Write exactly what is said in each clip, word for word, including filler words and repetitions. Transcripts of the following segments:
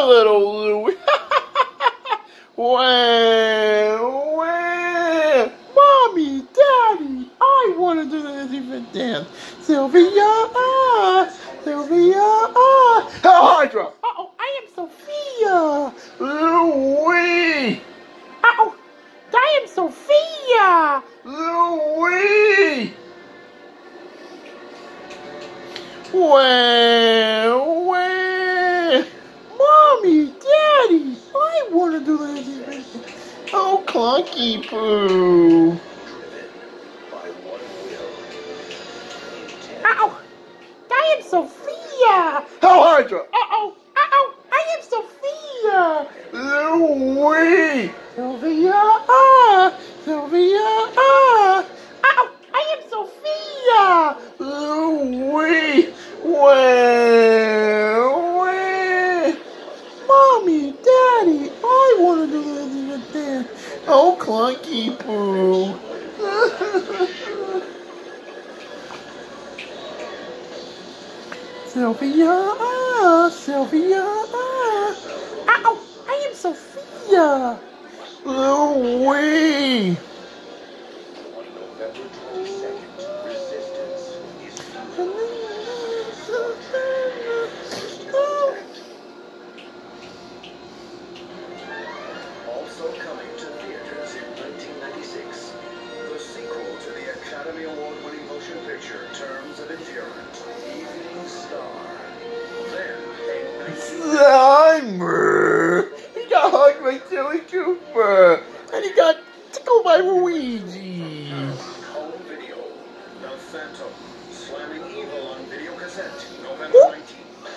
little Louie. Wow, wow. Mommy, Daddy, I want to do this even dance. Sylvia, ah, Sylvia, ah. Hell Hydra. Uh-oh, I am Sophia. Louie. Uh-oh, I am Sophia. Louie. Wow, wow. Mommy, Daddy, I want to do this even. Oh, Clunky Poo. Uh-oh, I am Sophia. Hell Hydra. Uh-oh, uh-oh, I am Sophia. Louie. Sylvia, ah, Sylvia, ah. Uh-oh, I am Sophia. Louie. Wow, wow. Mommy, Daddy, I want to do this even dance. Oh, Clunky Poo. Sylvia, ah, Sylvia, ah. Uh-oh, I am Sophia. Louie. Also coming to theaters in nineteen ninety-six, the sequel to the Academy Award-winning motion picture Terms of Endearment, Evening Star. Then, in Slimer! He got hugged by Silly Cooper! And he got tickled by Luigi! home video, The Phantom, slamming evil on video cassette, November nineteenth.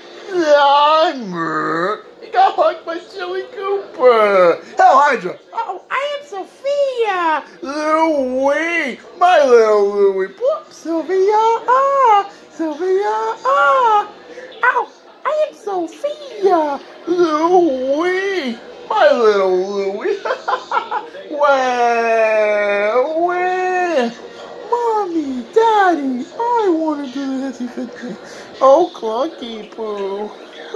Slimer! He got hugged by Silly Cooper! Hell Hydra! Uh-oh, I am Sophia! Louie! My little Louie! Whoop, Sylvia! Ah! Sylvia! Ah! Ow! I am Sophia! Louie! My little Louie! Wow! Wow! Mommy, Daddy, I want to do this even thing. Oh, Clunky Poo.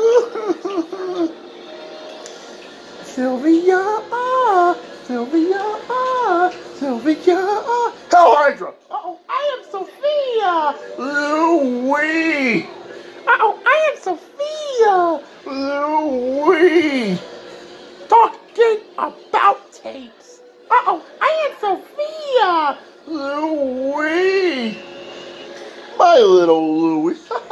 Sylvia, ah, Sylvia, ah, Sylvia, ah. Hell Hydra! Uh-oh, I am Sophia! Louie! Uh-oh, I am Sophia! Louie! Talking about tapes. Uh-oh, I am Sophia! Louie! My little Louie.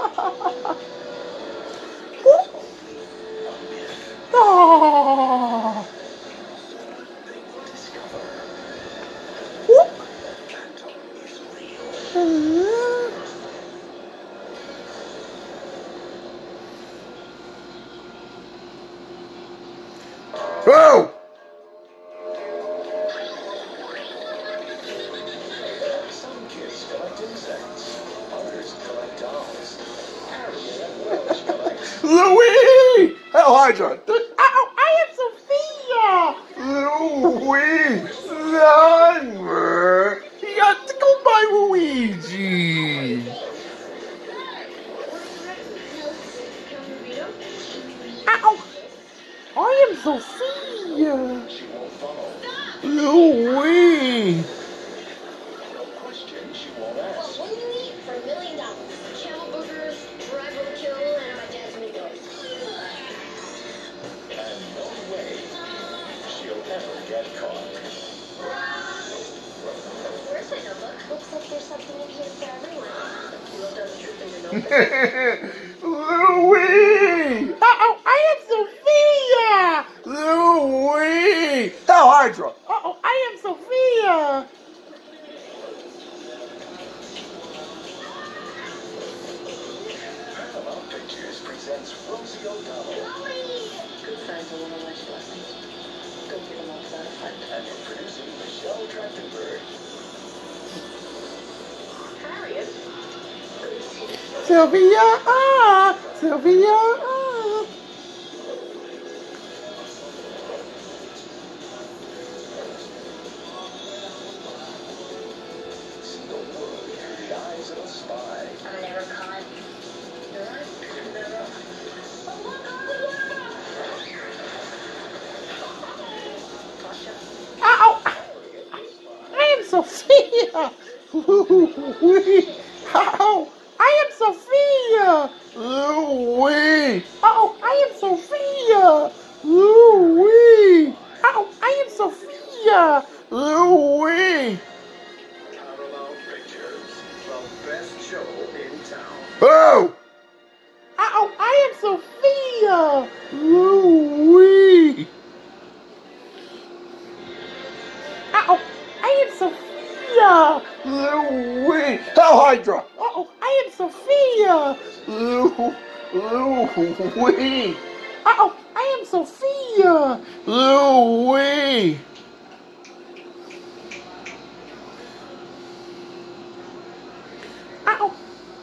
Oh. Oh! Some kids collect insects, others collect dolls. Harriet and Welsh collect. Louie! Hell Hydra! Uh-oh, I am Sophia! Louie! Slimer! He got tickled by Luigi! Uh-oh! I am Sophia! She won't follow. Louie! No question, she won't ask. What do you eat for a million dollars? Camel burgers, drive roadkill, and my dad's meatloaf. And no way she'll ever get caught. Where's my notebook? Looks like there's something in here for everyone. You wrote down the truth in your notebook. Louie! Uh-oh, I am Sophia! Louie! Hell Hydra! Uh-oh, I am Sophia! Paramount Pictures presents Rosie O'Donnell. Good friends are one of life's blessings. Go get them outside a fight. And introducing Michelle Trachtenberg. Harriet? Sylvia, ah! Sylvia, ah! See the world through the eyes of a spy. I'm never caught. Never. Louie! Ow! I am Sophia! Louie! Oh, I am Sophia! Louie! Oh, I am Sophia! Louie! Paramount Pictures, the best show in town. Oh! Oh, I am Sophia! Louie! Oh, I am Sophia! Louie! Hell Hydra! Oh, I am Sophia! Lou, Louie! Oh, I am Sophia! Louie! Ow!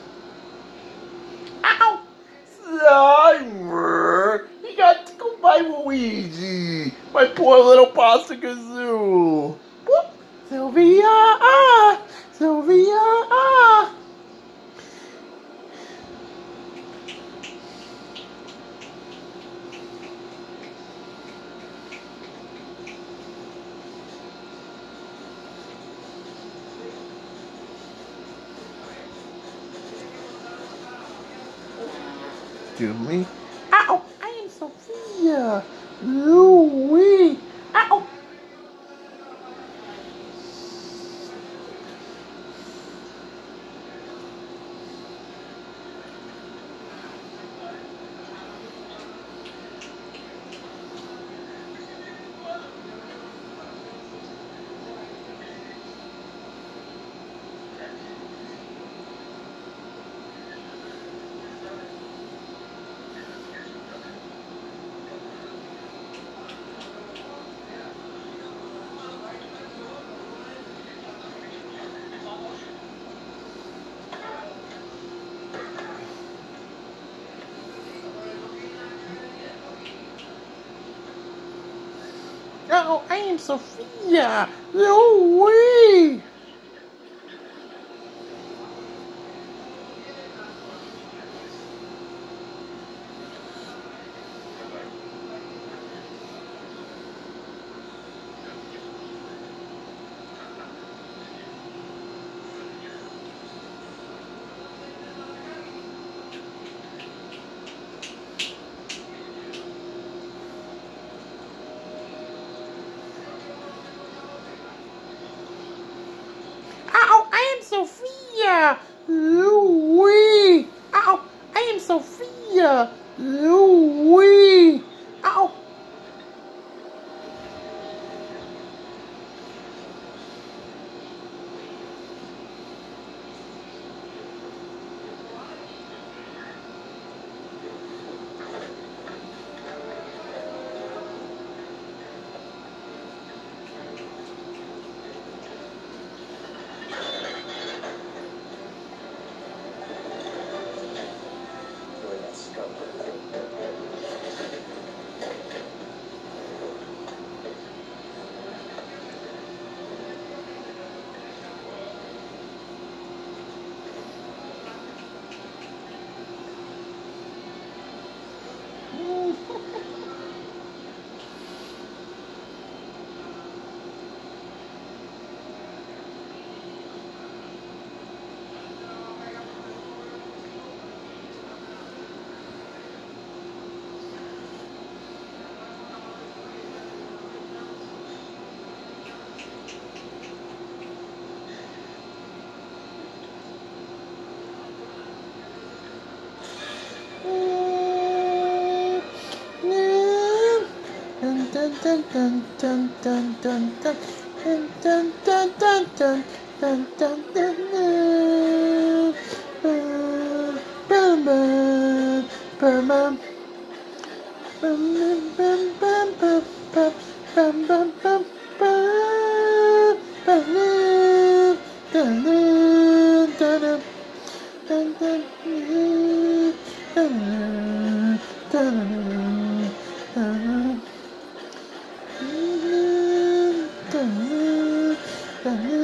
Ow! Slimer! He got tickled by Luigi! My poor little pasta kazoo! Whoop! Sylvia! Ah! Sylvia! Ah! To me. Ow! I am Sophia! Louie! Ow! Oh, I am Sophia! Louie! Ow! I am Sophia! Louie! Ow! I am Sophia! Louie! Ow! Dun dun dun dun dun dun dun dun dun dun dun dun dun dun. Bum bum bum bum bum bum bum bum bum bum bum bum bum bum dun dun dun dun dun dun dun dun.